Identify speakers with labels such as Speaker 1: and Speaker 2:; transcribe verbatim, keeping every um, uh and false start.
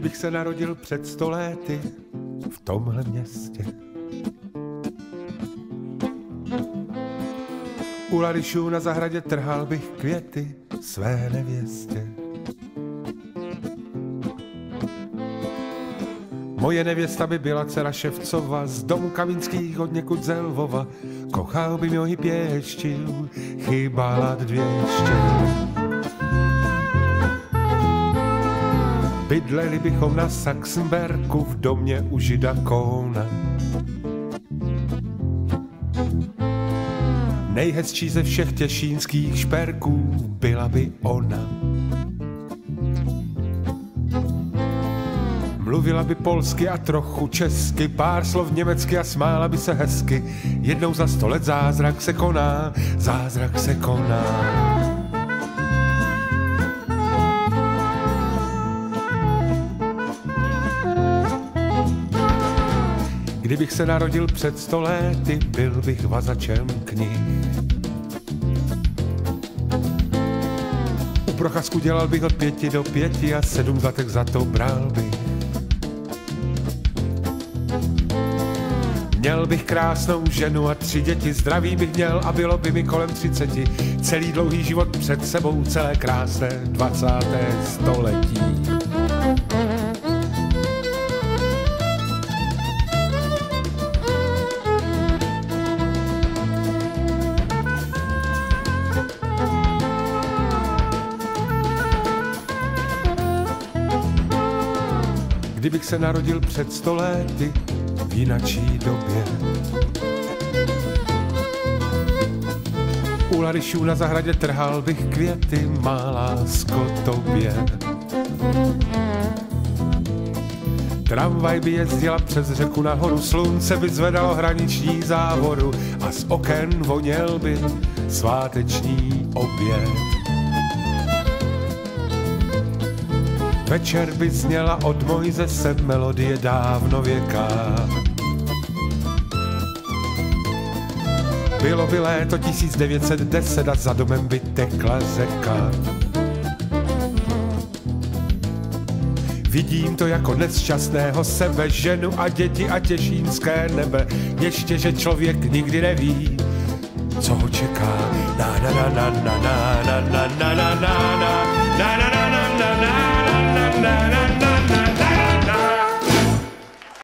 Speaker 1: Kdybych se narodil před sto léty v tomhle městě. U Ladišů na zahradě trhal bych květy své nevěstě. Moje nevěsta by byla dcera Ševcova, z domu Kaminských od někud ze Lvova. Kochal by mě pěštil, chybala dvěště. Bydleli bychom na Saxenberku v domě u žida Kohna. Nejhezčí ze všech těšínských šperků byla by ona. Mluvila by polsky a trochu česky, pár slov německy a smála by se hezky. Jednou za sto let zázrak se koná, zázrak se koná. Kdybych se narodil před sto léty, byl bych vazačem knih. U Procházku dělal bych od pěti do pěti a sedm zlatek za to bral bych. Měl bych krásnou ženu a tři děti, zdraví bych měl a bylo by mi kolem třiceti. Celý dlouhý život před sebou, celé krásné dvacáté století. Kdybych se narodil před sto léty v jinačí době. U Ladišů na zahradě trhal bych květy, má lásko tobě. Tramvaj by jezdila přes řeku nahoru, slunce by zvedalo hraniční závoru a z oken voněl by sváteční oběd. Večer by zněla od Mojzese melodie dávno věká. Bylo by léto tisíc devět set deset a za domem by tekla řeka. Vidím to jako nešťastného sebe, ženu a děti a těšínské nebe. Ještě, že člověk nikdy neví, co ho čeká. Na na na na na na na na na na na na na na na na na na.